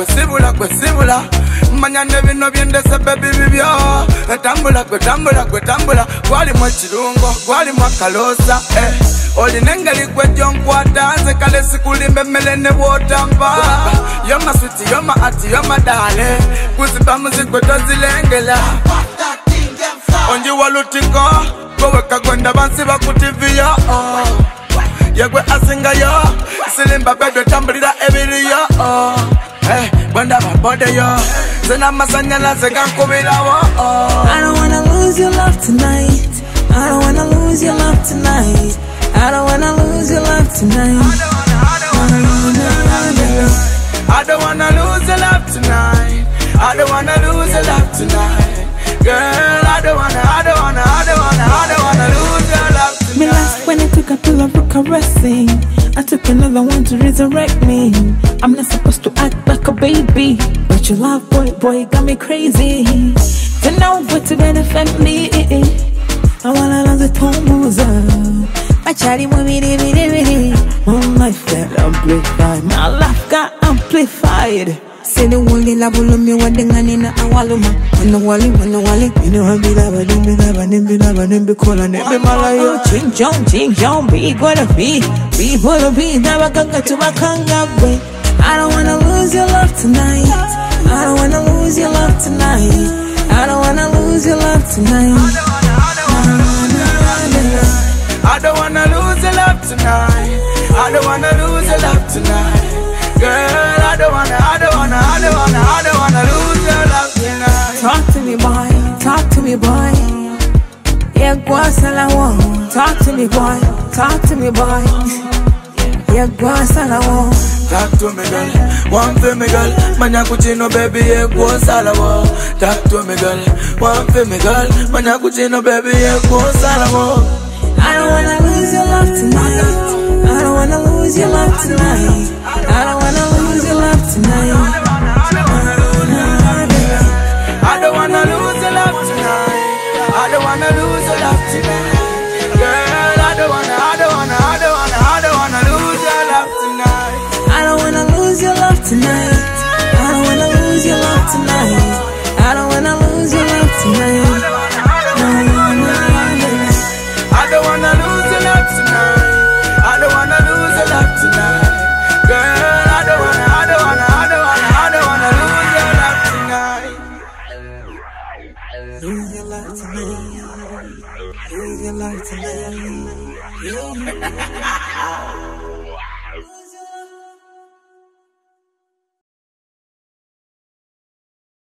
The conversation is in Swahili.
kwesibula Manya nebino byendese baby bibyo Tambula Gwali mwa chirungo, gwali mwa kalosa Oli nengeli kwe jonkwata Nze kale sikulimbe melene wotamba You're my sweetie, you're my auntie, you're my darling Kuziba muzikwe tozilengela Onji walutiko Koweka gwenda bansi bakutivio Yegwe asinga yo Silimba bedwe tambulira ebiri yo Gwenda babode yo Zena masanyala zega kubira wo I don't wanna lose your love tonight I don't wanna lose your love tonight I don't wanna lose your love tonight I don't wanna lose your love tonight I don't wanna lose your love tonight Girl, I don't wanna lose your love tonight Me last when I took a pill of caressing I took another one to resurrect me I'm not supposed to act like a baby But your love, boy, got me crazy Don't know what to benefit me I wanna love the tones My charity movie, my life got amplified My life got amplified Say the only love will me what the nganina awaluma Wanna wali You know I be lava nimbi kola nimbi malayo Ching chong be gonna be Never ganga to my kanga way I don't wanna lose your love tonight I don't wanna lose your love tonight I don't wanna lose your love tonight I don't wanna lose your love tonight I don't wanna lose your love tonight Girl, I don't wanna lose your love tonight Talk to me boy Yeah, guasalawo Talk to me boy Yeah, guasalawo Talk to me girl, one for me girl Manya kuchino baby, yeah, guasalawo Talk to me girl, one for me girl Manya kuchino baby, yeah, guasalawo I don't wanna lose your love tonight I don't wanna lose your love tonight I don't wanna lose your love tonight I don't wanna lose your love tonight I don't wanna lose your love tonight Girl, I don't wanna lose your love tonight I don't wanna lose your love tonight I don't wanna lose your love tonight I don't wanna lose your love tonight I don't wanna lose your love tonight I don't wanna lose your love tonight Girl, I don't wanna lose your love tonight Lose your love tonight Lose your love tonight